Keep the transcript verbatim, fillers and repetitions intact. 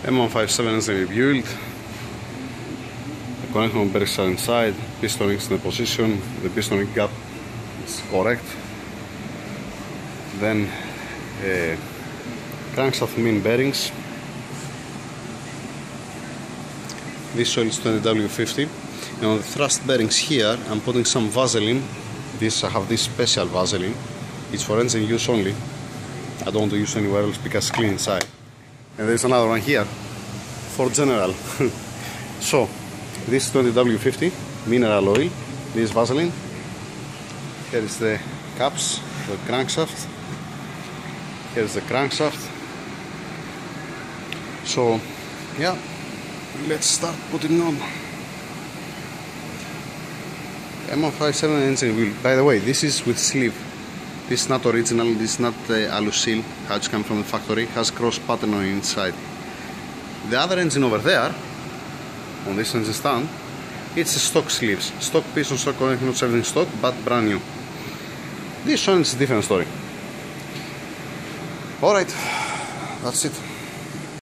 M one fifty-seven engine rebuild. The connection bearings are inside, piston ring is in the position, the piston ring gap is correct. Then uh, crankshaft main bearings. This oil is twenty W fifty. And on the thrust bearings here, I'm putting some Vaseline. This I have this special Vaseline. It's for engine use only. I don't want to use anywhere else because it's clean inside. And there's another one here for general. So this is twenty W fifty mineral oil. This is Vaseline. Here is the caps, the crankshaft. Here is the crankshaft. So yeah, let's start putting on. M one fifty-seven engine wheel. By the way, this is with sleeve. This is not original, this is not the uh, Alusil, how it's come from the factory. It has cross pattern on the inside. The other engine over there, on this engine stand, it's stock sleeves. Stock piston, stock connection, everything stock, but brand new. This one is a different story. Alright, that's it.